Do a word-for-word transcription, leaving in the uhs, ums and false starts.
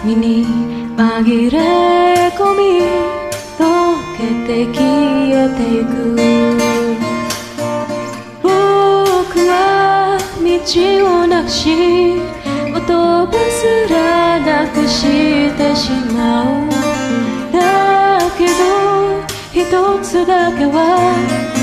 闇に紛れ込み溶けて消えてゆく。僕は道をなくし言葉すらなくしてしまう。だけど一つだけは